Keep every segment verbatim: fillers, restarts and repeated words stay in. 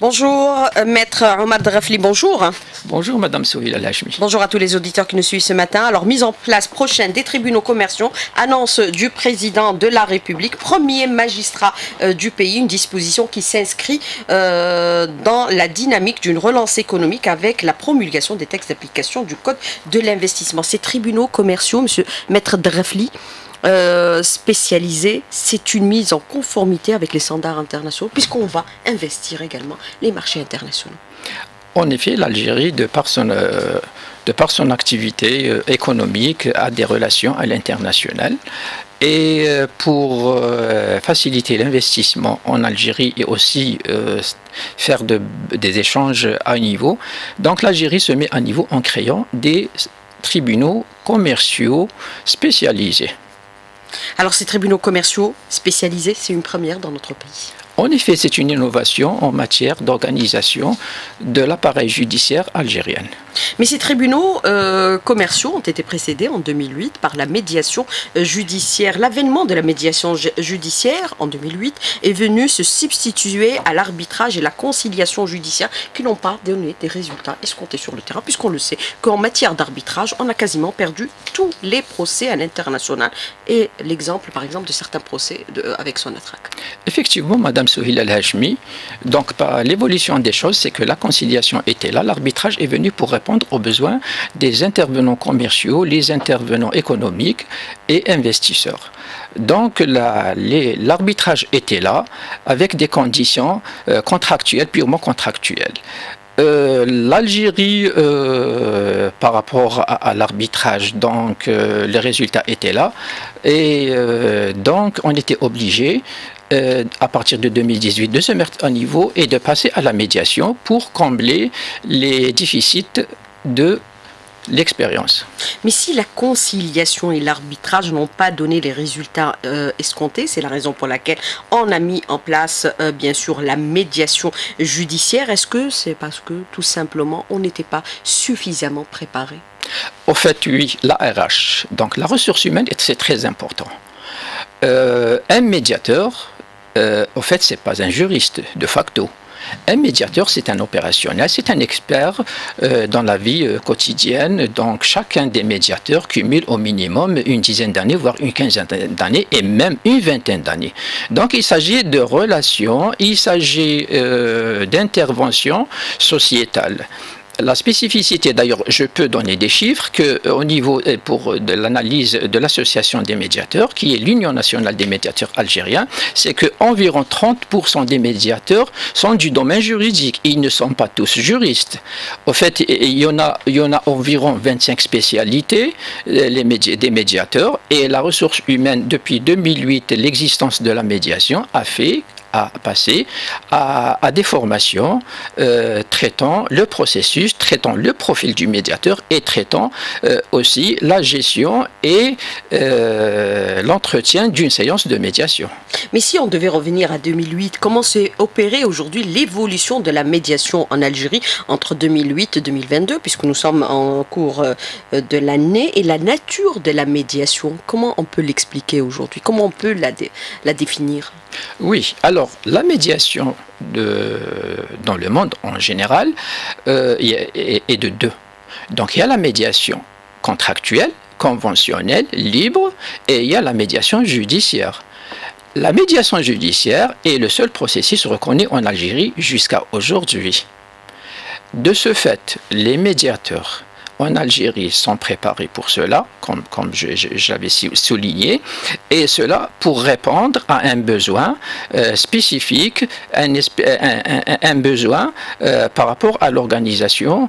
Bonjour, euh, Maître Omar Drefli, bonjour. Bonjour, Madame Souhila Lachmi. Bonjour à tous les auditeurs qui nous suivent ce matin. Alors, mise en place prochaine des tribunaux commerciaux, annonce du président de la République, premier magistrat euh, du pays, une disposition qui s'inscrit euh, dans la dynamique d'une relance économique avec la promulgation des textes d'application du Code de l'investissement. Ces tribunaux commerciaux, Monsieur Maître Drefli, Euh, spécialisé, c'est une mise en conformité avec les standards internationaux, puisqu'on va investir également les marchés internationaux. En effet, l'Algérie, de par son, euh, de par son activité euh, économique, a des relations à l'international. Et euh, pour euh, faciliter l'investissement en Algérie et aussi euh, faire de, des échanges à un niveau, donc l'Algérie se met à niveau en créant des tribunaux commerciaux spécialisés. Alors ces tribunaux commerciaux spécialisés, c'est une première dans notre pays. En effet, c'est une innovation en matière d'organisation de l'appareil judiciaire algérien. Mais ces tribunaux euh, commerciaux ont été précédés en deux mille huit par la médiation judiciaire. L'avènement de la médiation judiciaire en deux mille huit est venu se substituer à l'arbitrage et la conciliation judiciaire qui n'ont pas donné des résultats escomptés sur le terrain, puisqu'on le sait qu'en matière d'arbitrage, on a quasiment perdu tous les procès à l'international. Et l'exemple, par exemple, de certains procès de, avec Sonatrach. Effectivement, Madame Souhila Al-Hachmi, donc par l'évolution des choses, c'est que la conciliation était là, l'arbitrage est venu pour répondre aux besoins des intervenants commerciaux, les intervenants économiques et investisseurs. Donc l'arbitrage était là avec des conditions euh, contractuelles, purement contractuelles. Euh, L'Algérie, euh, par rapport à, à l'arbitrage, donc euh, les résultats étaient là, et euh, donc on était obligé, euh, à partir de deux mille dix-huit, de se mettre à niveau et de passer à la médiation pour combler les déficits de l'expérience. Mais si la conciliation et l'arbitrage n'ont pas donné les résultats euh, escomptés, c'est la raison pour laquelle on a mis en place euh, bien sûr la médiation judiciaire. Est-ce que c'est parce que tout simplement on n'était pas suffisamment préparé? Au fait, oui, la R H, donc la ressource humaine, c'est très important. Euh, un médiateur, euh, au fait, c'est pas un juriste de facto. Un médiateur, c'est un opérationnel, c'est un expert euh, dans la vie euh, quotidienne. Donc, chacun des médiateurs cumule au minimum une dizaine d'années, voire une quinzaine d'années, et même une vingtaine d'années. Donc, il s'agit de relations, il s'agit euh, d'interventions sociétales. La spécificité, d'ailleurs, je peux donner des chiffres qu'au niveau pour de l'analyse de l'association des médiateurs, qui est l'Union nationale des médiateurs algériens, c'est qu'environ trente pour cent des médiateurs sont du domaine juridique. Ils ne sont pas tous juristes. Au fait, il y en a, il y en a environ vingt-cinq spécialités les médi des médiateurs, et la ressource humaine, depuis deux mille huit, l'existence de la médiation a fait à passer à, à des formations euh, traitant le processus, traitant le profil du médiateur et traitant euh, aussi la gestion et euh, l'entretien d'une séance de médiation. Mais si on devait revenir à deux mille huit, comment s'est opérée aujourd'hui l'évolution de la médiation en Algérie entre deux mille huit et deux mille vingt-deux, puisque nous sommes en cours euh, de l'année, et la nature de la médiation, comment on peut l'expliquer aujourd'hui? Comment on peut la, dé la définir? Oui, alors la médiation de, dans le monde en général euh, est, est de deux. Donc il y a la médiation contractuelle, conventionnelle, libre, et il y a la médiation judiciaire. La médiation judiciaire est le seul processus reconnu en Algérie jusqu'à aujourd'hui. De ce fait, les médiateurs en Algérie sont préparés pour cela, comme, comme je, je, j'avais souligné, et cela pour répondre à un besoin euh, spécifique, un, un, un, un besoin euh, par rapport à l'organisation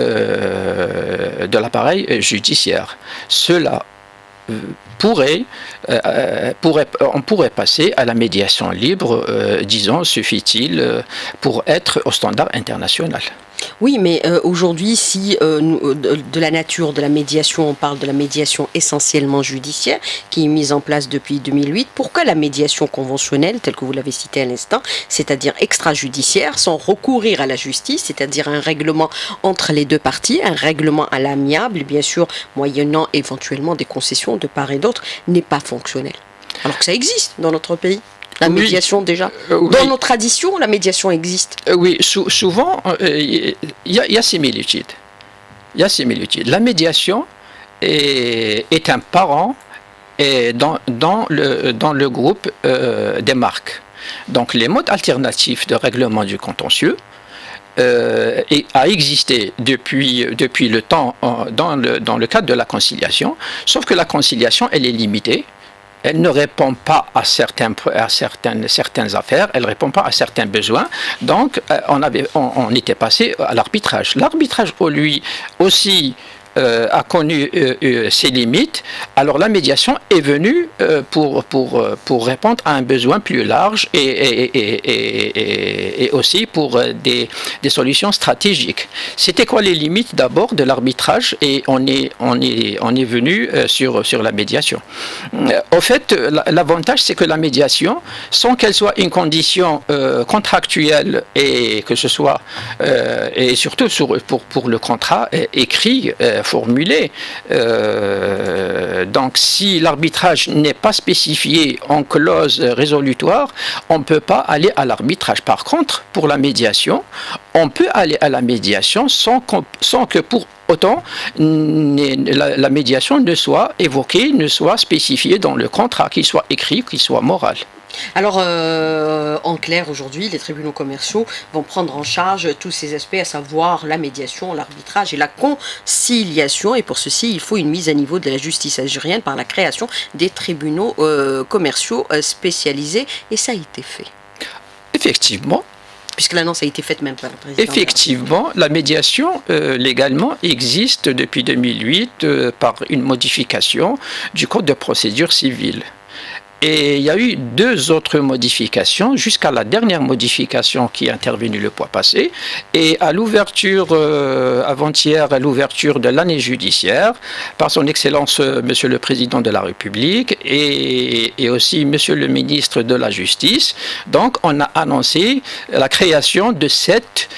euh, de l'appareil judiciaire. Cela euh, pourrait, euh, pourrait, on pourrait passer à la médiation libre, euh, disons, suffit-il euh, pour être au standard international. Oui, mais euh, aujourd'hui, si euh, nous, de, de la nature de la médiation, on parle de la médiation essentiellement judiciaire, qui est mise en place depuis deux mille huit, pourquoi la médiation conventionnelle, telle que vous l'avez cité à l'instant, c'est-à-dire extrajudiciaire, sans recourir à la justice, c'est-à-dire un règlement entre les deux parties, un règlement à l'amiable, bien sûr, moyennant éventuellement des concessions de part et d'autre, n'est pas fonctionnelle, alors que ça existe dans notre pays? La oui. médiation déjà euh, oui. Dans nos traditions, la médiation existe. Euh, oui, sou souvent, il euh, y, y a similitude. Il y a similitude. La médiation est, est un parent et dans, dans, le, dans le groupe euh, des marques. Donc les modes alternatifs de règlement du contentieux euh, et a existé depuis, depuis le temps euh, dans, le, dans le cadre de la conciliation, sauf que la conciliation, elle est limitée. Elle ne répond pas à, certains, à certaines, certaines affaires, elle ne répond pas à certains besoins. Donc, euh, on, avait, on, on était passé à l'arbitrage. L'arbitrage, lui aussi, euh, a connu euh, euh, ses limites. Alors, la médiation est venue euh, pour, pour, pour répondre à un besoin plus large et, et, et, et, et, et aussi pour des, des solutions stratégiques. C'était quoi les limites d'abord de l'arbitrage? Et on est, on est, on est venu euh, sur, sur la médiation. Euh, au fait, l'avantage, c'est que la médiation, sans qu'elle soit une condition euh, contractuelle et que ce soit, euh, et surtout sur, pour, pour le contrat euh, écrit, euh, formulé, euh, donc si l'arbitrage n'est pas spécifié en clause résolutoire, on ne peut pas aller à l'arbitrage. Par contre, pour la médiation, on peut aller à la médiation sans, sans que pour autant la, la médiation ne soit évoquée, ne soit spécifiée dans le contrat, qu'il soit écrit, qu'il soit moral. Alors, euh, en clair, aujourd'hui, les tribunaux commerciaux vont prendre en charge tous ces aspects, à savoir la médiation, l'arbitrage et la conciliation. Et pour ceci, il faut une mise à niveau de la justice algérienne par la création des tribunaux euh, commerciaux euh, spécialisés. Et ça a été fait. Effectivement. Puisque l'annonce a été faite même par le président. Effectivement, la médiation euh, légalement existe depuis deux mille huit euh, par une modification du Code de procédure civile. Et il y a eu deux autres modifications jusqu'à la dernière modification qui est intervenue le mois passé. Et à l'ouverture, euh, avant-hier, à l'ouverture de l'année judiciaire, par son Excellence, euh, Monsieur le Président de la République et, et aussi Monsieur le Ministre de la Justice, donc on a annoncé la création de sept,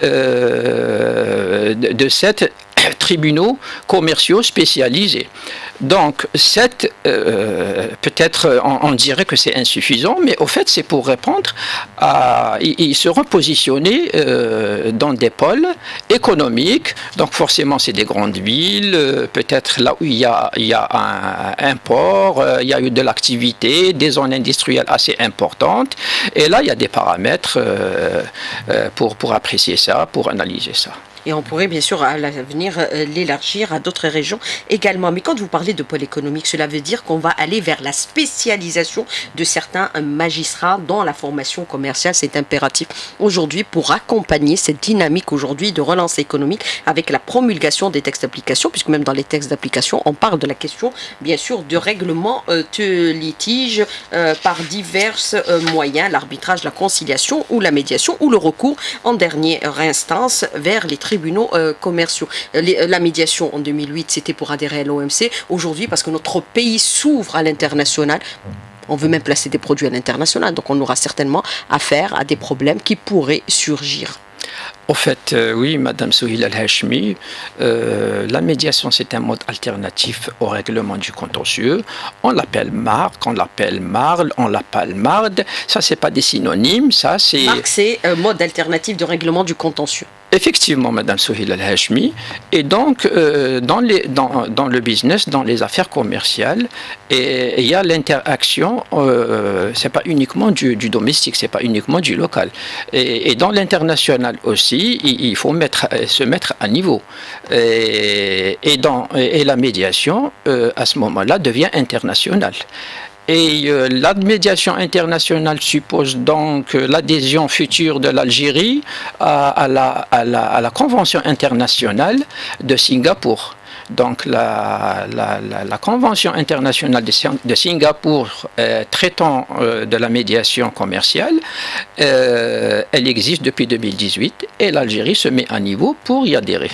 euh, de, de sept tribunaux commerciaux spécialisés. Donc, cette, euh, peut-être on, on dirait que c'est insuffisant, mais au fait c'est pour répondre à... Ils, ils seront positionnés euh, dans des pôles économiques, donc forcément c'est des grandes villes, euh, peut-être là où il y a, il y a un, un port, euh, il y a eu de l'activité, des zones industrielles assez importantes, et là il y a des paramètres euh, euh, pour, pour apprécier ça, pour analyser ça. Et on pourrait bien sûr à l'avenir euh, l'élargir à d'autres régions également. Mais quand vous parlez de pôle économique, cela veut dire qu'on va aller vers la spécialisation de certains magistrats dans la formation commerciale. C'est impératif aujourd'hui pour accompagner cette dynamique aujourd'hui de relance économique avec la promulgation des textes d'application, puisque même dans les textes d'application, on parle de la question bien sûr de règlement euh, de litige euh, par divers euh, moyens, l'arbitrage, la conciliation ou la médiation ou le recours en dernière instance vers les tribunaux tribunaux euh, commerciaux. Les, la médiation en deux mille huit, c'était pour adhérer à l'O M C. Aujourd'hui, parce que notre pays s'ouvre à l'international, on veut même placer des produits à l'international. Donc on aura certainement affaire à des problèmes qui pourraient surgir. Au fait, euh, oui, Madame Souhila El-Hachmi, euh, la médiation, c'est un mode alternatif au règlement du contentieux. On l'appelle marque, on l'appelle marle, on l'appelle marde. Ça, c'est pas des synonymes, ça, c'est... Marque, c'est un mode alternatif de règlement du contentieux. Effectivement, Madame Souhila El-Hachmi. Et donc, euh, dans, les, dans, dans le business, dans les affaires commerciales, et il y a l'interaction, euh, c'est pas uniquement du, du domestique, c'est pas uniquement du local. Et, et dans l'international aussi, il, il faut mettre, se mettre à niveau. Et, et, dans, et la médiation, euh, à ce moment-là, devient internationale. Et euh, la médiation internationale suppose donc euh, l'adhésion future de l'Algérie à, à, la, à, la, à la Convention internationale de Singapour. Donc la, la, la, la Convention internationale de, de Singapour euh, traitant euh, de la médiation commerciale, euh, elle existe depuis deux mille dix-huit et l'Algérie se met à niveau pour y adhérer.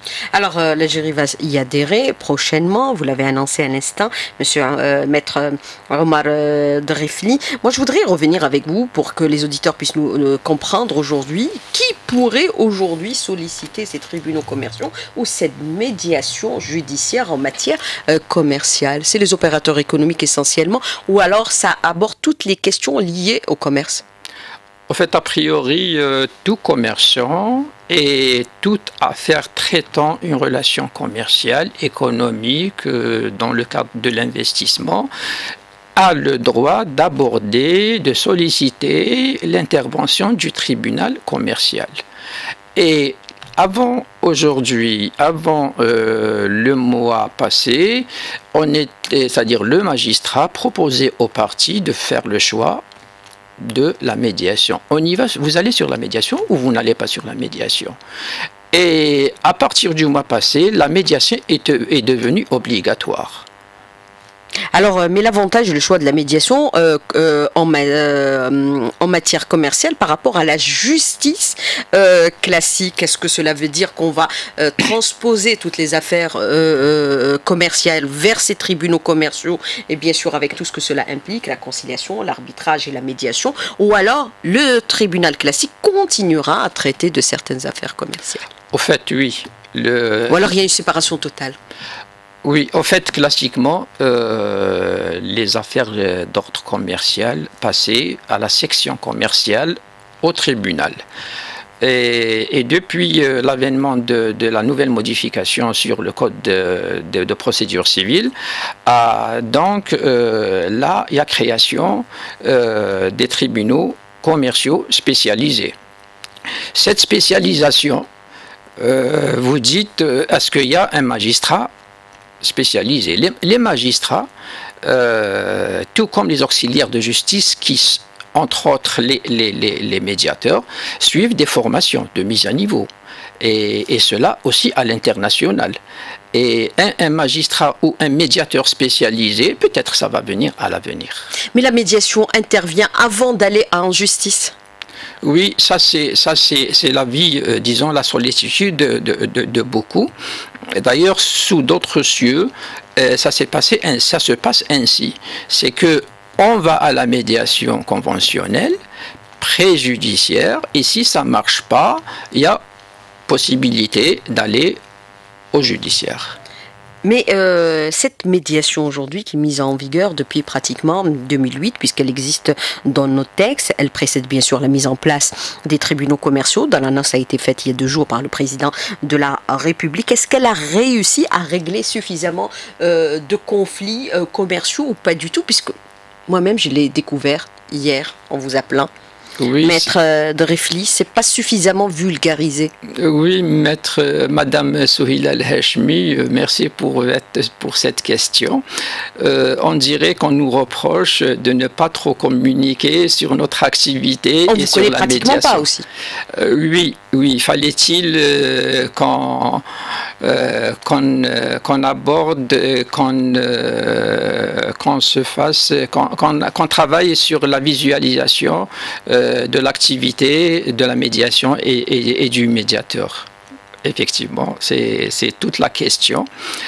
Alors, euh, l'Algérie va y adhérer prochainement, vous l'avez annoncé à l'instant, monsieur euh, Maître euh, Omar euh, Drefli. Moi, je voudrais revenir avec vous pour que les auditeurs puissent nous euh, comprendre aujourd'hui qui pourrait aujourd'hui solliciter ces tribunaux commerciaux ou cette médiation judiciaire en matière euh, commerciale. C'est les opérateurs économiques essentiellement, ou alors ça aborde toutes les questions liées au commerce? En fait, a priori, euh, tout commerçant et toute affaire traitant une relation commerciale, économique, euh, dans le cadre de l'investissement, a le droit d'aborder, de solliciter l'intervention du tribunal commercial. Et avant aujourd'hui, avant euh, le mois passé, on était, c'est-à-dire le magistrat proposait aux parties de faire le choix de la médiation. On y va, vous allez sur la médiation ou vous n'allez pas sur la médiation. Et à partir du mois passé, la médiation est, est devenue obligatoire. Alors, euh, mais l'avantage et le choix de la médiation euh, euh, en, ma euh, en matière commerciale par rapport à la justice euh, classique, est-ce que cela veut dire qu'on va euh, transposer toutes les affaires euh, commerciales vers ces tribunaux commerciaux, et bien sûr avec tout ce que cela implique, la conciliation, l'arbitrage et la médiation, ou alors le tribunal classique continuera à traiter de certaines affaires commerciales? Au fait, oui. Le... Ou alors il y a une séparation totale? Oui, en fait, classiquement, euh, les affaires d'ordre commercial passaient à la section commerciale au tribunal. Et, et depuis euh, l'avènement de, de la nouvelle modification sur le code de, de, de procédure civile, euh, donc euh, là, il y a création euh, des tribunaux commerciaux spécialisés. Cette spécialisation, euh, vous dites, euh, est-ce qu'il y a un magistrat spécialisés. Les, les magistrats, euh, tout comme les auxiliaires de justice, qui, entre autres les, les, les, les médiateurs, suivent des formations de mise à niveau. Et, et cela aussi à l'international. Et un, un magistrat ou un médiateur spécialisé, peut-être ça va venir à l'avenir. Mais la médiation intervient avant d'aller en justice? Oui, ça c'est ça c'est c'est la vie, euh, disons la sollicitude de, de, de, de beaucoup. D'ailleurs, sous d'autres cieux, euh, ça s'est passé, ça se passe ainsi. C'est que on va à la médiation conventionnelle, préjudiciaire, et si ça marche pas, il y a possibilité d'aller au judiciaire. Mais euh, cette médiation aujourd'hui qui est mise en vigueur depuis pratiquement deux mille huit, puisqu'elle existe dans nos textes, elle précède bien sûr la mise en place des tribunaux commerciaux, dont l'annonce a été faite il y a deux jours par le président de la République. Est-ce qu'elle a réussi à régler suffisamment euh, de conflits euh, commerciaux ou pas du tout, puisque moi-même je l'ai découvert hier en vous appelant. Oui, Maître Drefli, c'est pas suffisamment vulgarisé. Oui, Maître euh, Madame Souhila El-Hachmi, euh, merci pour, pour cette question. Euh, on dirait qu'on nous reproche de ne pas trop communiquer sur notre activité on et vous sur la médiation. Pas aussi. Euh, oui, oui, fallait-il euh, qu'on euh, qu'on euh, qu'on aborde, qu'on euh, qu'on se fasse, qu'on qu'on qu'on travaille sur la visualisation euh, de l'activité, de la médiation et, et, et du médiateur. Effectivement, c'est toute la question.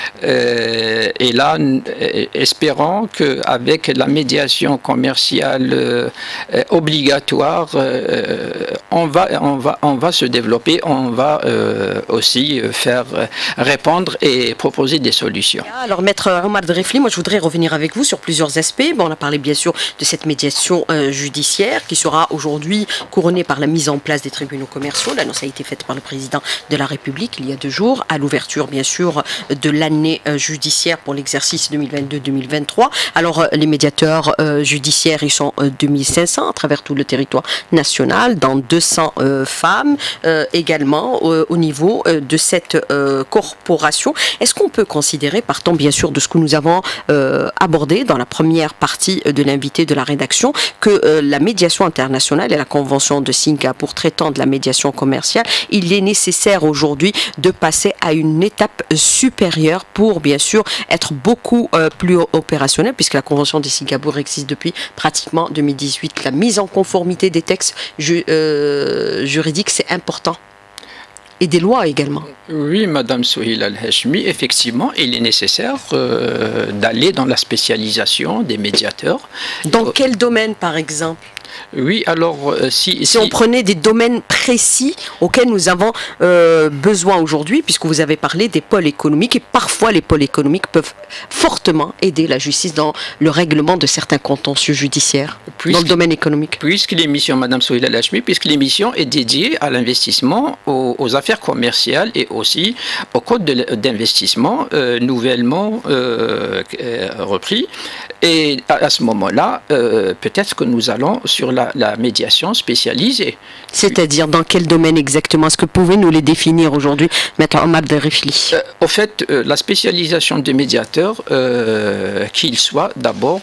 Euh, et là, espérons qu'avec la médiation commerciale euh, obligatoire, euh, on, va, on, va, on va se développer, on va euh, aussi faire répondre et proposer des solutions. Alors, Maître Omar Drefli, moi je voudrais revenir avec vous sur plusieurs aspects. Bon, on a parlé bien sûr de cette médiation euh, judiciaire qui sera aujourd'hui couronnée par la mise en place des tribunaux commerciaux. L'annonce a été faite par le président de la République il y a deux jours, à l'ouverture bien sûr de l'année euh, judiciaire pour l'exercice deux mille vingt-deux deux mille vingt-trois. Alors euh, les médiateurs euh, judiciaires, ils sont euh, deux mille cinq cents à travers tout le territoire national, dans deux cents euh, femmes euh, également euh, au niveau euh, de cette euh, corporation. Est-ce qu'on peut considérer, partant bien sûr de ce que nous avons euh, abordé dans la première partie de l'invité de la rédaction, que euh, la médiation internationale et la convention de Singapour traitant de la médiation commerciale, il est nécessaire aujourd'hui de passer à une étape supérieure pour bien sûr être beaucoup euh, plus opérationnel, puisque la convention de Singapour existe depuis pratiquement deux mille dix-huit. La mise en conformité des textes ju euh, juridiques, c'est important. Et des lois également. Oui, Madame Souhil Al-Hachmi, effectivement, il est nécessaire euh, d'aller dans la spécialisation des médiateurs. Dans quel domaine, par exemple? Oui, alors euh, si, si... Si on prenait des domaines précis auxquels nous avons euh, besoin aujourd'hui, puisque vous avez parlé des pôles économiques, et parfois les pôles économiques peuvent fortement aider la justice dans le règlement de certains contentieux judiciaires, puisque, dans le domaine économique. Puisque l'émission, Madame Souhil Al-Hachmi, puisque l'émission est dédiée à l'investissement, aux, aux affaires commerciales et aussi au code d'investissement euh, nouvellement euh, repris. Et à, à ce moment-là, euh, peut-être que nous allons sur la, la médiation spécialisée. C'est-à-dire dans quel domaine exactement? Est-ce que vous pouvez nous les définir aujourd'hui, Maître Omar Derifli? euh, Au fait, euh, la spécialisation des médiateurs, euh, qu'ils soient d'abord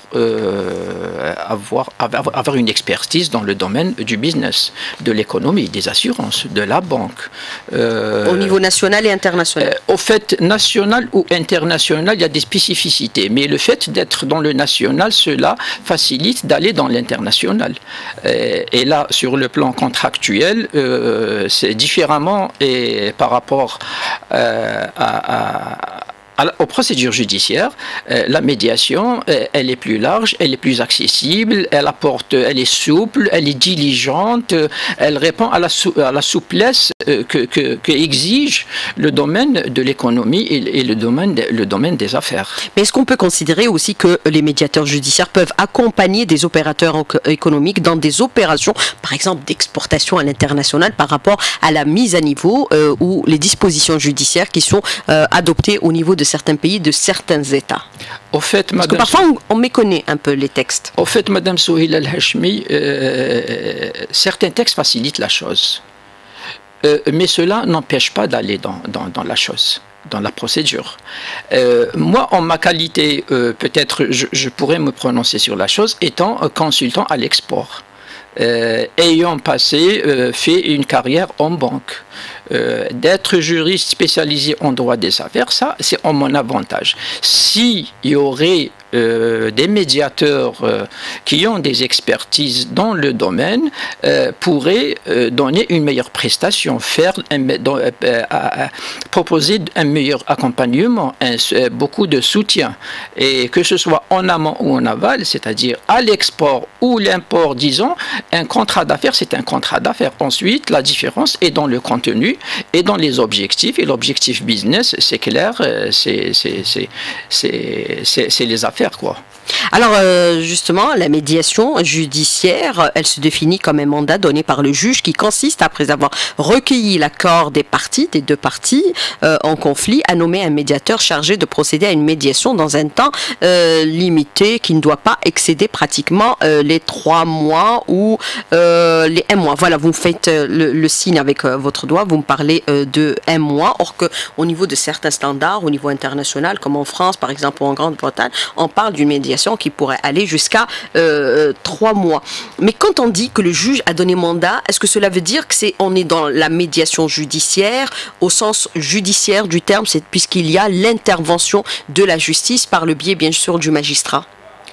euh, avoir, avoir, avoir une expertise dans le domaine du business, de l'économie, des assurances, de la banque. Euh, Au niveau national et international? euh, Au fait, national ou international, il y a des spécificités. Mais le fait d'être dans le national, cela facilite d'aller dans l'international. Euh, et là, sur le plan contractuel, euh, c'est différemment et par rapport euh, à, à aux procédures judiciaires, euh, la médiation, euh, elle est plus large, elle est plus accessible, elle apporte, elle est souple, elle est diligente, euh, elle répond à la, sou à la souplesse euh, que, que, que exige le domaine de l'économie et, et le, domaine de, le domaine des affaires. Mais est-ce qu'on peut considérer aussi que les médiateurs judiciaires peuvent accompagner des opérateurs économiques dans des opérations, par exemple d'exportation à l'international par rapport à la mise à niveau euh, ou les dispositions judiciaires qui sont euh, adoptées au niveau de certains pays, de certains États? Au fait, Parce que parfois on, on méconnaît un peu les textes. Au fait, Madame Souhil Al-Hachmi, euh, certains textes facilitent la chose. Euh, mais cela n'empêche pas d'aller dans, dans, dans la chose, dans la procédure. Euh, moi, en ma qualité, euh, peut-être je, je pourrais me prononcer sur la chose, étant consultant à l'export. Euh, ayant passé, euh, fait une carrière en banque. Euh, d'être juriste spécialisé en droit des affaires, ça, c'est en mon avantage. S'il y aurait euh, des médiateurs euh, qui ont des expertises dans le domaine, euh, pourraient euh, donner une meilleure prestation, faire un, dans, euh, à, à, proposer un meilleur accompagnement, un, beaucoup de soutien. Et que ce soit en amont ou en aval, c'est-à-dire à l'export ou l'import, disons, un contrat d'affaires, c'est un contrat d'affaires. Ensuite, la différence est dans le contenu et dans les objectifs. Et l'objectif business, c'est clair, c'est les affaires, quoi. Alors euh, justement, la médiation judiciaire, elle se définit comme un mandat donné par le juge qui consiste, après avoir recueilli l'accord des parties, des deux parties euh, en conflit, à nommer un médiateur chargé de procéder à une médiation dans un temps euh, limité qui ne doit pas excéder pratiquement euh, les trois mois ou euh, les un mois. Voilà, vous faites euh, le, le signe avec euh, votre doigt, vous me parlez euh, de un mois, or que au niveau de certains standards, au niveau international, comme en France par exemple ou en Grande-Bretagne, on parle d'une médiation qui pourrait aller jusqu'à euh, trois mois. Mais quand on dit que le juge a donné mandat, est-ce que cela veut dire que c'est on est dans la médiation judiciaire au sens judiciaire du terme, c'est puisqu'il y a l'intervention de la justice par le biais bien sûr du magistrat?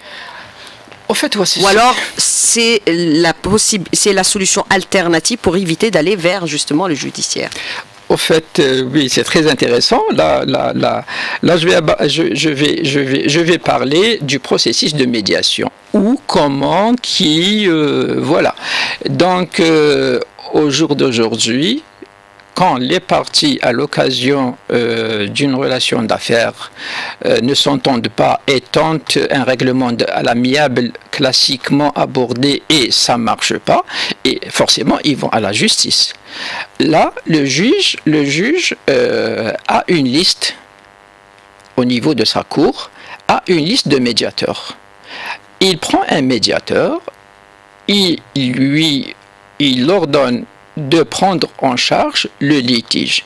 Au fait, ouais, ou alors c'est la possible, c'est la solution alternative pour éviter d'aller vers justement le judiciaire? Au fait, euh, oui, c'est très intéressant. Là, là, là, là je, vais, je, je, vais, je, vais, je vais parler du processus de médiation. Où, comment, qui, euh, voilà. Donc, euh, au jour d'aujourd'hui, quand les parties, à l'occasion euh, d'une relation d'affaires, euh, ne s'entendent pas et tentent un règlement de, à l'amiable classiquement abordé et ça ne marche pas, et forcément, ils vont à la justice. Là, le juge, le juge euh, a une liste au niveau de sa cour, a une liste de médiateurs. Il prend un médiateur, il lui, il ordonne de prendre en charge le litige.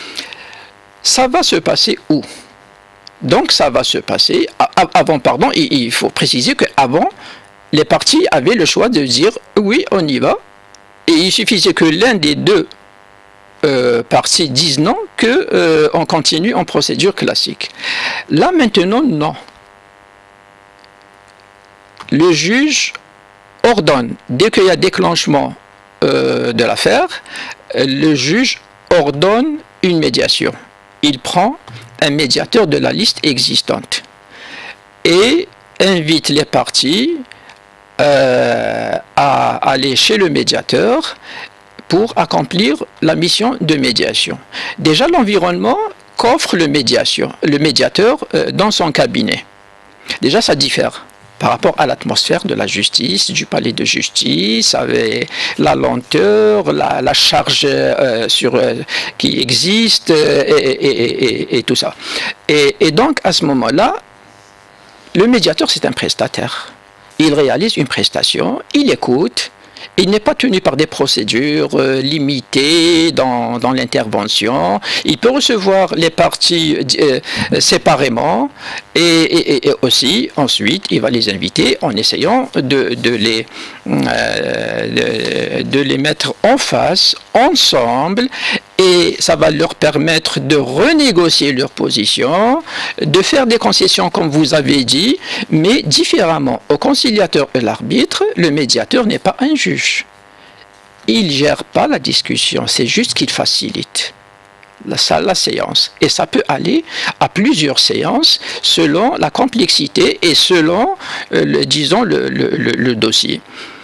Ça va se passer où? Donc ça va se passer, avant, pardon, il faut préciser qu'avant, les parties avaient le choix de dire oui, on y va, et il suffisait que l'un des deux euh, parties dise non, qu'on euh, continue en procédure classique. Là maintenant, non. Le juge ordonne, dès qu'il y a déclenchement Euh, de l'affaire, le juge ordonne une médiation. Il prend un médiateur de la liste existante et invite les parties euh, à aller chez le médiateur pour accomplir la mission de médiation. Déjà, l'environnement qu'offre le, médiation, le médiateur euh, dans son cabinet, déjà ça diffère par rapport à l'atmosphère de la justice, du palais de justice, avec la lenteur, la, la charge euh, sur, euh, qui existe euh, et, et, et, et tout ça. Et, et donc, à ce moment-là, le médiateur, c'est un prestataire. Il réalise une prestation, il écoute, il n'est pas tenu par des procédures euh, limitées dans, dans l'intervention. Il peut recevoir les parties euh, séparément et, et, et aussi, ensuite, il va les inviter en essayant de, de, les, euh, de, de les mettre en face, ensemble, et ça va leur permettre de renégocier leur position, de faire des concessions comme vous avez dit, mais différemment. Au conciliateur et l'arbitre, le médiateur n'est pas un juge. Il ne gère pas la discussion, c'est juste qu'il facilite la, la séance. Et ça peut aller à plusieurs séances selon la complexité et selon, euh, le, disons, le, le, le, le dossier.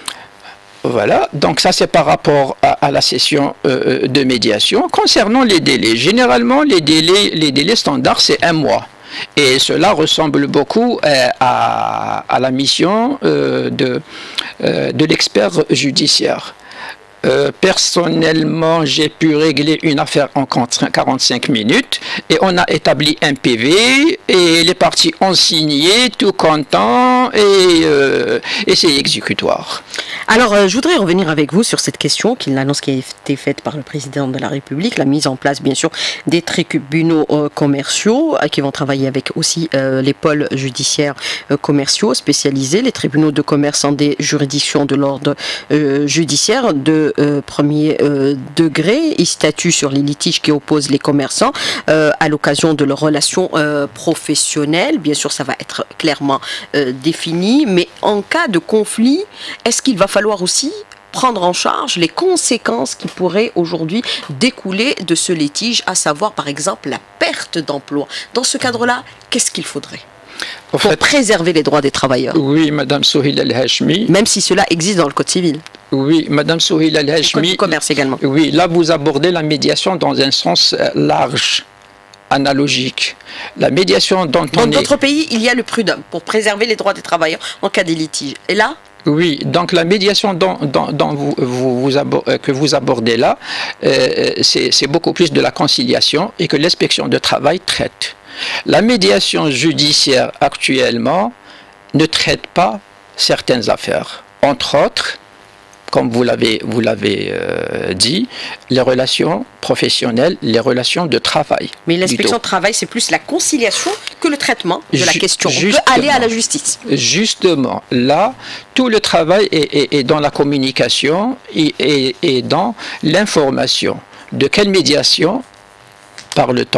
Voilà, donc ça c'est par rapport à, à la session euh, de médiation. Concernant les délais, généralement les délais, les délais standards c'est un mois. Et cela ressemble beaucoup euh, à, à la mission euh, de, euh, de l'expert judiciaire. Euh, personnellement, j'ai pu régler une affaire en quarante-cinq minutes et on a établi un P V et les parties ont signé, tout content et, euh, et c'est exécutoire. Alors, euh, je voudrais revenir avec vous sur cette question, qui l'annonce qui a été faite par le président de la République, la mise en place, bien sûr, des tribunaux euh, commerciaux euh, qui vont travailler avec aussi euh, les pôles judiciaires euh, commerciaux spécialisés, les tribunaux de commerce en des juridictions de l'ordre euh, judiciaire de euh, premier euh, degré. Ils statuent sur les litiges qui opposent les commerçants euh, à l'occasion de leurs relations euh, professionnelles. Bien sûr, ça va être clairement euh, défini, mais en cas de conflit, est-ce qu'il va falloir aussi prendre en charge les conséquences qui pourraient aujourd'hui découler de ce litige, à savoir par exemple la perte d'emploi. Dans ce cadre-là, qu'est-ce qu'il faudrait pour fait, préserver les droits des travailleurs? Oui, Madame Souheila El Hachmi. Même si cela existe dans le Code civil. Oui, Madame Souheila El Hachmi. Le Code du commerce également. Oui, là vous abordez la médiation dans un sens large, analogique. La médiation dont dans on est... Dans d'autres pays, il y a le prud'homme pour préserver les droits des travailleurs en cas de litige. Et là? Oui, donc la médiation dont, dont, dont vous, vous, vous abordez, que vous abordez là, euh, c'est beaucoup plus de la conciliation et que l'inspection de travail traite. La médiation judiciaire actuellement ne traite pas certaines affaires, entre autres, comme vous l'avez vous l'avez euh, dit, les relations professionnelles, les relations de travail. Mais l'inspection de travail, c'est plus la conciliation que le traitement de la question. On peut aller à la justice. Justement, là, tout le travail est, est, est dans la communication et, et, et dans l'information. De quelle médiation parle-t-on?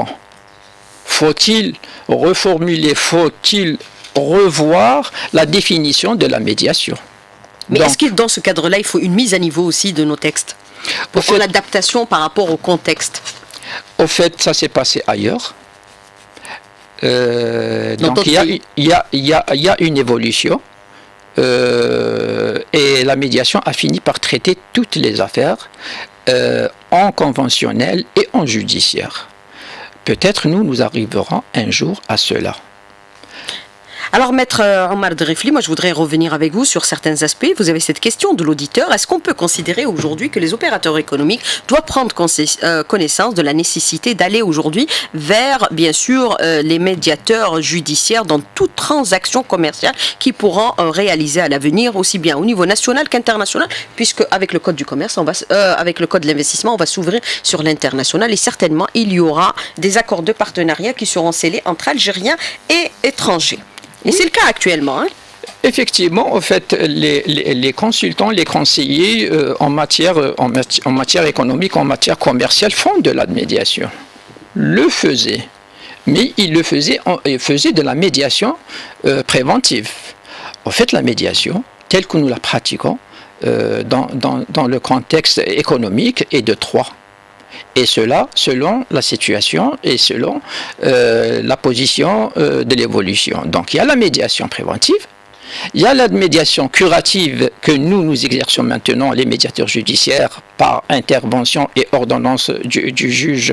Faut-il reformuler, faut-il revoir la définition de la médiation? Mais est-ce que dans ce cadre-là, il faut une mise à niveau aussi de nos textes pour faire l'adaptation par rapport au contexte? Au fait, ça s'est passé ailleurs. Euh, donc il y, a, il, y a, il, y a, il y a une évolution euh, et la médiation a fini par traiter toutes les affaires euh, en conventionnel et en judiciaire. Peut-être nous, nous arriverons un jour à cela. Alors, Maître Omar Drefli, moi je voudrais revenir avec vous sur certains aspects. Vous avez cette question de l'auditeur. Est-ce qu'on peut considérer aujourd'hui que les opérateurs économiques doivent prendre connaissance de la nécessité d'aller aujourd'hui vers, bien sûr, euh, les médiateurs judiciaires dans toute transaction commerciale qu'ils pourront euh, réaliser à l'avenir, aussi bien au niveau national qu'international, puisque avec le Code du commerce, on va, euh, avec le Code de l'investissement, on va s'ouvrir sur l'international et certainement il y aura des accords de partenariat qui seront scellés entre Algériens et étrangers. Et c'est le cas actuellement. Hein? Effectivement, en fait, les, les, les consultants, les conseillers euh, en, matière, en, en matière économique, en matière commerciale font de la médiation. Le faisaient. Mais ils le faisaient, ils faisaient de la médiation euh, préventive. En fait, la médiation, telle que nous la pratiquons euh, dans, dans, dans le contexte économique, est de trois. Et cela selon la situation et selon euh, la position euh, de l'évolution. Donc il y a la médiation préventive, il y a la médiation curative que nous, nous exerçons maintenant, les médiateurs judiciaires, par intervention et ordonnance du, du juge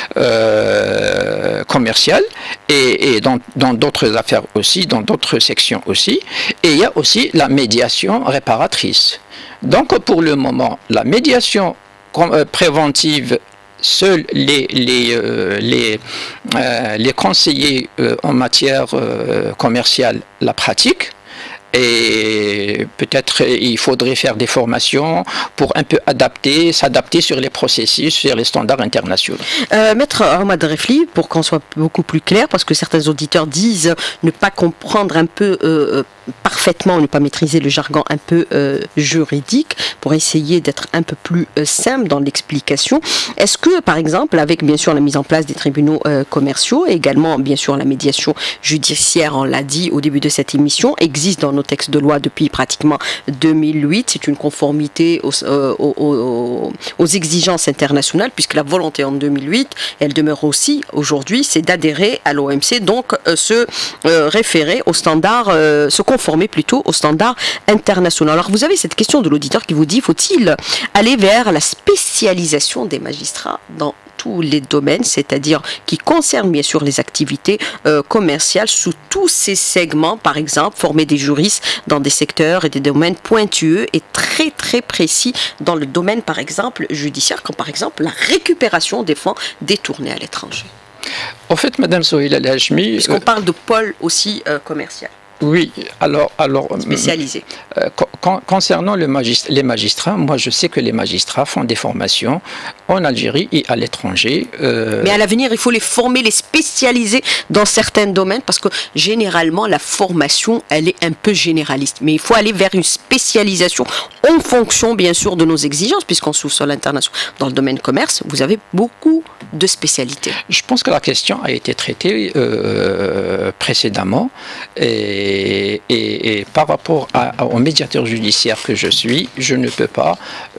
euh, commercial, et, et dans d'autres affaires aussi, dans d'autres sections aussi. Et il y a aussi la médiation réparatrice. Donc pour le moment, la médiation préventive, seuls les, les, euh, les, euh, les conseillers euh, en matière euh, commerciale la pratiquent. Et peut-être il faudrait faire des formations pour un peu adapter, s'adapter sur les processus, sur les standards internationaux. Euh, Maître Ahmad Refli, pour qu'on soit beaucoup plus clair, parce que certains auditeurs disent ne pas comprendre un peu euh, parfaitement, ne pas maîtriser le jargon un peu euh, juridique, pour essayer d'être un peu plus euh, simple dans l'explication. Est-ce que, par exemple, avec bien sûr la mise en place des tribunaux euh, commerciaux, et également bien sûr la médiation judiciaire, on l'a dit au début de cette émission, existe dans nos textes de loi depuis pratiquement deux mille huit, c'est une conformité aux, euh, aux, aux, aux exigences internationales, puisque la volonté en deux mille huit, elle demeure aussi aujourd'hui, c'est d'adhérer à l'O M C, donc euh, se euh, référer aux standards, euh, se conformer plutôt aux standards internationaux. Alors vous avez cette question de l'auditeur qui vous dit, faut-il aller vers la spécialisation des magistrats dans tous les domaines, c'est-à-dire qui concernent bien sûr les activités euh, commerciales sous tous ces segments, par exemple former des juristes dans des secteurs et des domaines pointueux et très très précis dans le domaine par exemple judiciaire, comme par exemple la récupération des fonds détournés à l'étranger. En fait, Madame Sohaila El Hachmi, puisqu'on euh, parle de pôle aussi euh, commercial. Oui, alors, alors spécialisé. Euh, con, concernant le magist les magistrats, moi je sais que les magistrats font des formations en Algérie et à l'étranger. Euh... Mais à l'avenir, il faut les former, les spécialiser dans certains domaines, parce que généralement la formation, elle est un peu généraliste. Mais il faut aller vers une spécialisation en fonction, bien sûr, de nos exigences, puisqu'en sous-sol international, dans le domaine commerce, vous avez beaucoup de spécialités. Je pense que la question a été traitée euh, précédemment. Et Et, et, et par rapport à, au médiateur judiciaire que je suis, je ne peux pas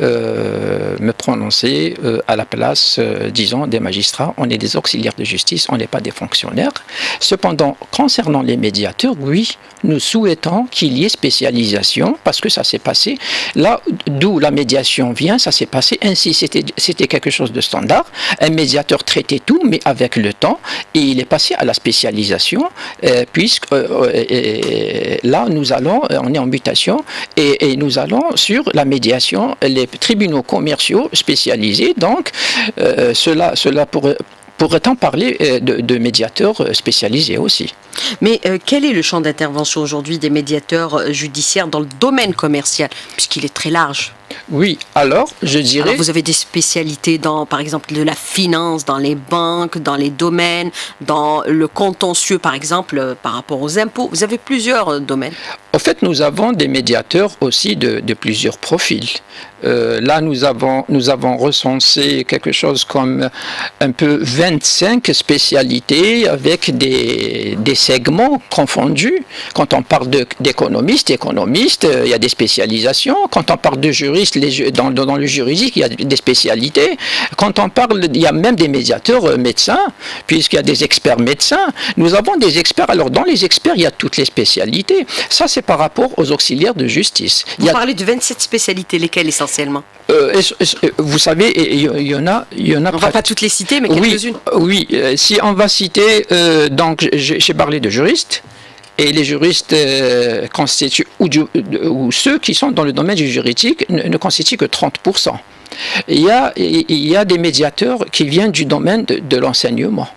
euh, me prononcer euh, à la place, euh, disons, des magistrats. On est des auxiliaires de justice, on n'est pas des fonctionnaires. Cependant, concernant les médiateurs, oui, nous souhaitons qu'il y ait spécialisation, parce que ça s'est passé, là d'où la médiation vient, ça s'est passé ainsi, c'était quelque chose de standard. Un médiateur traitait tout, mais avec le temps, et il est passé à la spécialisation, euh, puisque... Euh, et, Et là, nous allons, on est en mutation, et, et nous allons sur la médiation, les tribunaux commerciaux spécialisés. Donc, euh, cela, cela pourrait, pourrait-on parler de, de médiateurs spécialisés aussi. Mais euh, quel est le champ d'intervention aujourd'hui des médiateurs judiciaires dans le domaine commercial, puisqu'il est très large? Oui, alors je dirais... Alors vous avez des spécialités dans, par exemple, de la finance, dans les banques, dans les domaines, dans le contentieux, par exemple, euh, par rapport aux impôts. Vous avez plusieurs euh, domaines. En fait, nous avons des médiateurs aussi de, de plusieurs profils. Euh, là, nous avons, nous avons recensé quelque chose comme un peu vingt-cinq spécialités avec des, des segments confondus. Quand on parle d'économistes, économistes, il y a des spécialisations. Quand on parle de juristes, les, dans, dans le juridique, il y a des spécialités. Quand on parle, il y a même des médiateurs médecins, puisqu'il y a des experts médecins. Nous avons des experts. Alors, dans les experts, il y a toutes les spécialités. Ça, c'est par rapport aux auxiliaires de justice. Vous il y a... parlez de vingt-sept spécialités, lesquelles essentiellement? Euh, vous savez, il y en a, il y en a. On ne va pas toutes les citer, mais quelques-unes. Oui, oui, si on va citer, euh, donc j'ai parlé de juristes, et les juristes euh, constituent, ou, du, ou ceux qui sont dans le domaine du juridique ne, ne constituent que trente pour cent. Il y a, il y a des médiateurs qui viennent du domaine de, de l'enseignement,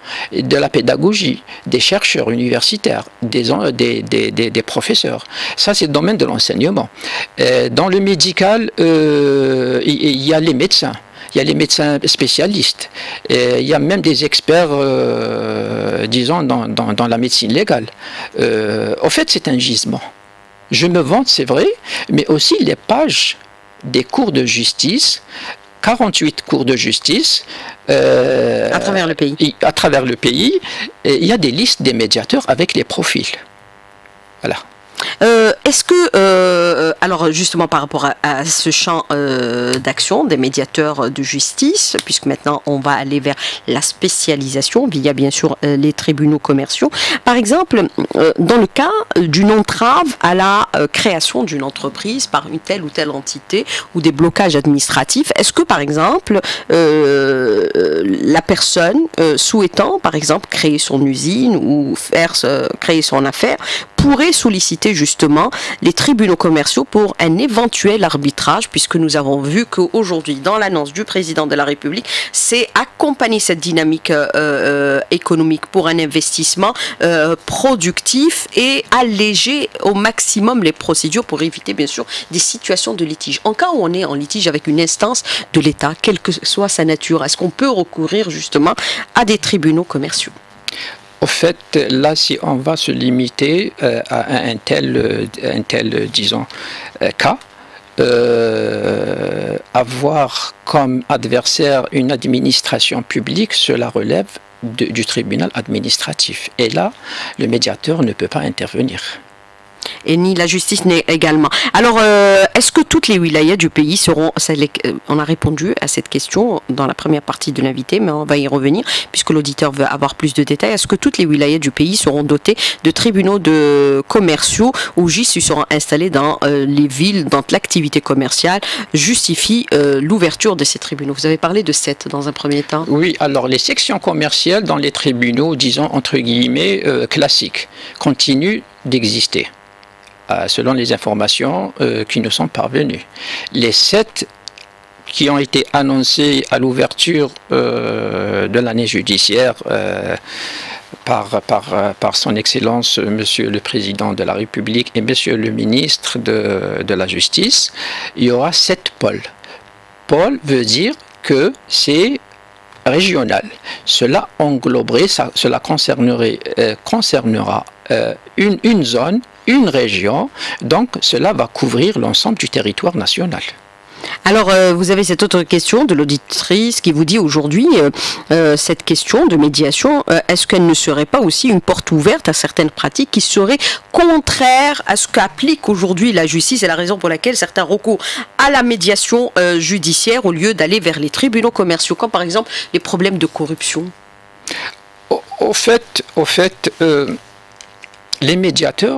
de la pédagogie, des chercheurs universitaires, des, des, des, des, des professeurs. Ça, c'est le domaine de l'enseignement. Dans le médical, euh, il y a les médecins. Il y a les médecins spécialistes. Et il y a même des experts, euh, disons, dans, dans, dans la médecine légale. Euh, en fait, c'est un gisement. Je me vante, c'est vrai, mais aussi les pages des cours de justice, quarante-huit cours de justice. Euh, à travers le pays. À travers le pays. Et il y a des listes des médiateurs avec les profils. Voilà. Euh, Est-ce que, euh, alors justement par rapport à, à ce champ euh, d'action des médiateurs de justice, puisque maintenant on va aller vers la spécialisation via bien sûr euh, les tribunaux commerciaux, par exemple, euh, dans le cas d'une entrave à la euh, création d'une entreprise par une telle ou telle entité ou des blocages administratifs, est-ce que par exemple euh, la personne euh, souhaitant par exemple créer son usine ou faire euh, créer son affaire pourrait solliciter justement les tribunaux commerciaux pour un éventuel arbitrage, puisque nous avons vu qu'aujourd'hui, dans l'annonce du président de la République, c'est accompagner cette dynamique euh, euh, économique pour un investissement euh, productif et alléger au maximum les procédures pour éviter bien sûr des situations de litige. En cas où on est en litige avec une instance de l'État, quelle que soit sa nature, est-ce qu'on peut recourir justement à des tribunaux commerciaux? Au fait, là, si on va se limiter euh, à un tel, un tel disons, euh, cas, euh, avoir comme adversaire une administration publique, cela relève de, du tribunal administratif. Et là, le médiateur ne peut pas intervenir. Et ni la justice n'est également. Alors, euh, est-ce que toutes les wilayas du pays seront... On a répondu à cette question dans la première partie de l'invité, mais on va y revenir, puisque l'auditeur veut avoir plus de détails. Est-ce que toutes les wilayas du pays seront dotées de tribunaux de commerciaux où J I S seront installés dans euh, les villes dont l'activité commerciale justifie euh, l'ouverture de ces tribunaux? Vous avez parlé de sept dans un premier temps. Oui, alors les sections commerciales dans les tribunaux, disons entre guillemets, euh, classiques, continuent d'exister. Selon les informations euh, qui nous sont parvenues. Les sept qui ont été annoncés à l'ouverture euh, de l'année judiciaire euh, par, par, par son Excellence Monsieur le Président de la République et Monsieur le Ministre de, de la Justice, il y aura sept pôles. Pôle veut dire que c'est régional. Cela engloberait, ça, cela concernerait, euh, concernera euh, une, une zone, une région, donc cela va couvrir l'ensemble du territoire national. Alors, euh, vous avez cette autre question de l'auditrice qui vous dit aujourd'hui, euh, euh, cette question de médiation, euh, est-ce qu'elle ne serait pas aussi une porte ouverte à certaines pratiques qui seraient contraires à ce qu'applique aujourd'hui la justice, et la raison pour laquelle certains recourent à la médiation euh, judiciaire au lieu d'aller vers les tribunaux commerciaux, comme par exemple les problèmes de corruption? Au, au fait, au fait euh, les médiateurs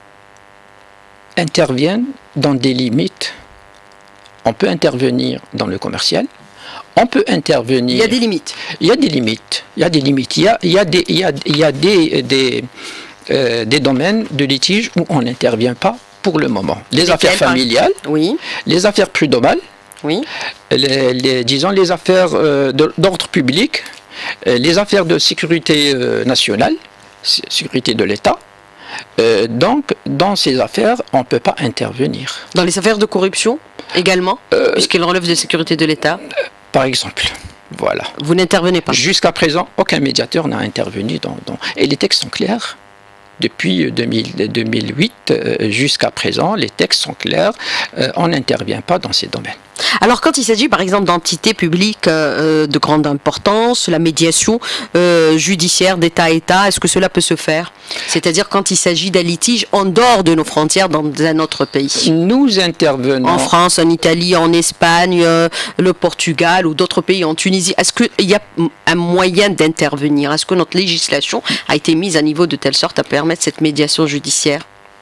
interviennent dans des limites. On peut intervenir dans le commercial, on peut intervenir... Il y a des limites. Il y a des limites. Il y a des limites. Il y a, il y a des, il y a, il y a des, des, euh, des domaines de litige où on n'intervient pas pour le moment. Les Lesquelles, affaires familiales, oui. Les affaires prud'homales, oui. les, les, disons les affaires euh, d'ordre public, les affaires de sécurité euh, nationale, sécurité de l'État. Euh, donc, dans ces affaires, on ne peut pas intervenir. Dans les affaires de corruption également, euh, puisqu'elles relèvent de sécurité de l'État? Par exemple, voilà. Vous n'intervenez pas? Jusqu'à présent, aucun médiateur n'a intervenu dans, dans... Et les textes sont clairs. Depuis deux mille, deux mille huit euh, jusqu'à présent, les textes sont clairs. Euh, on n'intervient pas dans ces domaines. Alors quand il s'agit par exemple d'entités publiques euh, de grande importance, la médiation euh, judiciaire d'État à État, est-ce que cela peut se faire? C'est-à-dire quand il s'agit d'un litige en dehors de nos frontières dans un autre pays? Nous intervenons... En France, en Italie, en Espagne, euh, le Portugal ou d'autres pays, en Tunisie. Est-ce qu'il y a un moyen d'intervenir? Est-ce que notre législation a été mise à niveau de telle sorte à permettre cette médiation judiciaire?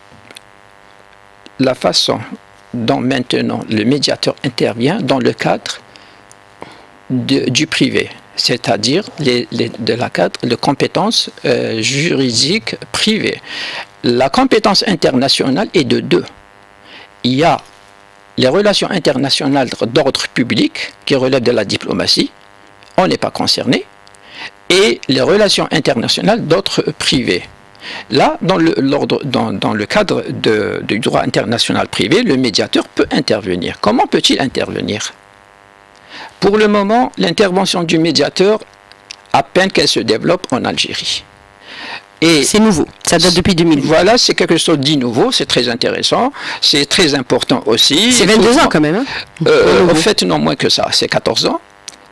La façon dont maintenant le médiateur intervient dans le cadre de, du privé, c'est-à-dire les, les, de la cadre de compétences euh, juridiques privées. La compétence internationale est de deux. Il y a les relations internationales d'ordre public qui relèvent de la diplomatie, on n'est pas concerné, et les relations internationales d'ordre privé. Là, dans le, dans, dans le cadre de, du droit international privé, le médiateur peut intervenir. Comment peut-il intervenir? Pour le moment, l'intervention du médiateur, à peine qu'elle se développe en Algérie. C'est nouveau, ça date depuis deux mille. Voilà, c'est quelque chose d'innouveau, c'est très intéressant, c'est très important aussi. C'est vingt-deux ans quand même. Hein euh, en fait, non moins que ça, c'est quatorze ans.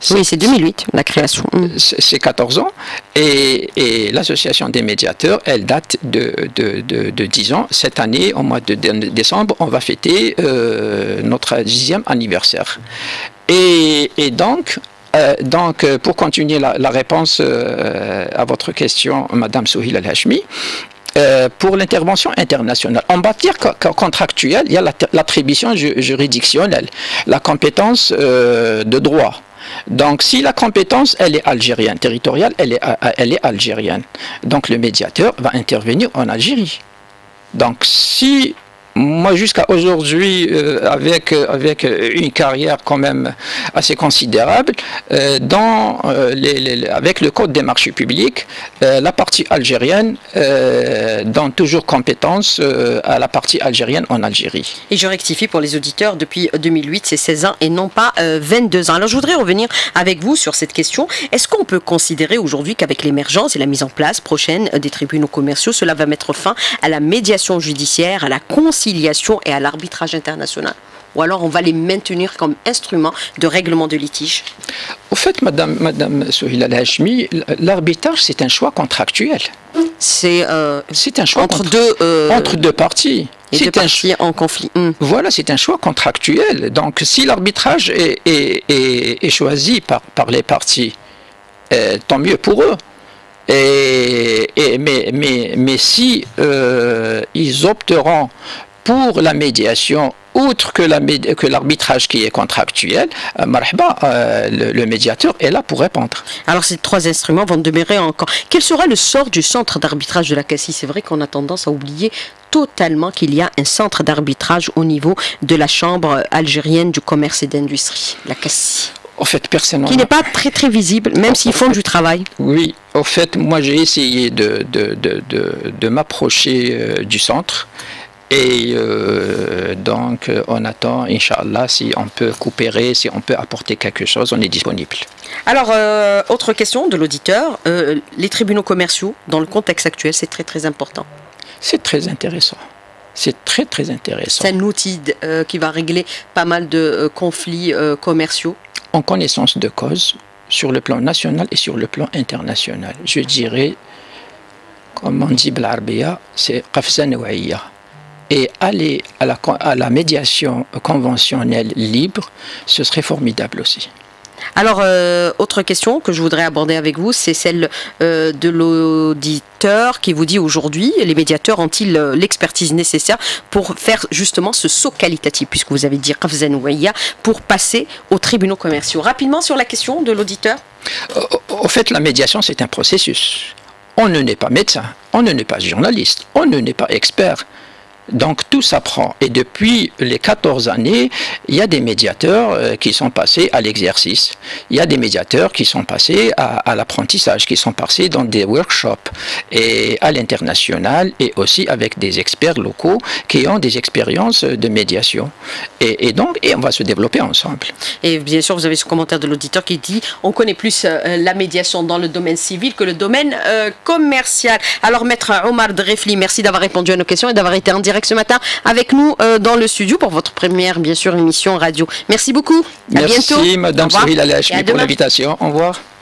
Oui, c'est deux mille huit, la création. C'est quatorze ans. Et, et l'association des médiateurs, elle date de, de, de, de dix ans. Cette année, au mois de décembre, on va fêter euh, notre dixième anniversaire. Et, et donc, euh, donc, pour continuer la, la réponse euh, à votre question, Madame Souhil Al-Hachmi, Euh, pour l'intervention internationale, en matière contractuelle, il y a l'attribution juridictionnelle, la compétence euh, de droit. Donc, si la compétence, elle est algérienne, territoriale, elle est, elle est algérienne. Donc, le médiateur va intervenir en Algérie. Donc, si moi, jusqu'à aujourd'hui, euh, avec, avec une carrière quand même assez considérable, euh, dans, euh, les, les, avec le Code des marchés publics, euh, la partie algérienne euh, donne toujours compétence euh, à la partie algérienne en Algérie. Et je rectifie pour les auditeurs, depuis deux mille huit, c'est seize ans et non pas euh, vingt-deux ans. Alors, je voudrais revenir avec vous sur cette question. Est-ce qu'on peut considérer aujourd'hui qu'avec l'émergence et la mise en place prochaine des tribunaux commerciaux, cela va mettre fin à la médiation judiciaire, à la conciliation et à l'arbitrage international? Ou alors on va les maintenir comme instrument de règlement de litige? Au fait, Madame, Madame Souhil Al-Hachmi, l'arbitrage, c'est un choix contractuel. C'est euh, un choix entre, contre, deux, euh, entre deux parties. Et deux parties un, en conflit. Hum. Voilà, c'est un choix contractuel. Donc, si l'arbitrage est, est, est, est choisi par, par les parties, euh, tant mieux pour eux. Et, et, mais, mais, mais si euh, ils opteront pour la médiation, outre que l'arbitrage la, qui est contractuel, euh, marhaba, euh, le, le médiateur est là pour répondre. Alors ces trois instruments vont demeurer encore. Quel sera le sort du centre d'arbitrage de la C A C I? C'est vrai qu'on a tendance à oublier totalement qu'il y a un centre d'arbitrage au niveau de la Chambre algérienne du commerce et d'industrie, la C A C I. Au fait, personnellement, qui n'est pas très très visible, même s'ils font du travail. Oui, au fait, moi j'ai essayé de, de, de, de, de m'approcher euh, du centre. Et euh, donc, on attend, Inch'Allah, si on peut coopérer, si on peut apporter quelque chose, on est disponible. Alors, euh, autre question de l'auditeur, euh, les tribunaux commerciaux, dans le contexte actuel, c'est très très important. C'est très intéressant. C'est très très intéressant. C'est un outil euh, qui va régler pas mal de euh, conflits euh, commerciaux. En connaissance de cause, sur le plan national et sur le plan international. Je dirais, comme on dit Blarbeya, c'est qafzan waïya. Et aller à la, à la médiation conventionnelle libre, ce serait formidable aussi. Alors, euh, autre question que je voudrais aborder avec vous, c'est celle euh, de l'auditeur qui vous dit aujourd'hui, les médiateurs ont-ils euh, l'expertise nécessaire pour faire justement ce saut qualitatif, puisque vous avez dit qafzan waïya, pour passer aux tribunaux commerciaux? Rapidement sur la question de l'auditeur. Au fait, la médiation, c'est un processus. On ne n'est pas médecin, on ne n'est pas journaliste, on ne n'est pas expert. Donc tout s'apprend. Et depuis les quatorze années, il y a des médiateurs euh, qui sont passés à l'exercice. Il y a des médiateurs qui sont passés à, à l'apprentissage, qui sont passés dans des workshops et à l'international et aussi avec des experts locaux qui ont des expériences de médiation. Et, et donc, et on va se développer ensemble. Et bien sûr, vous avez ce commentaire de l'auditeur qui dit on connaît plus euh, la médiation dans le domaine civil que le domaine euh, commercial. Alors, Maître Omar Drefli, merci d'avoir répondu à nos questions et d'avoir été en direct ce matin avec nous euh, dans le studio pour votre première, bien sûr, émission radio. Merci beaucoup. À Merci, bientôt. Madame Souhil Al-Hachmi, pour l'invitation. Au revoir.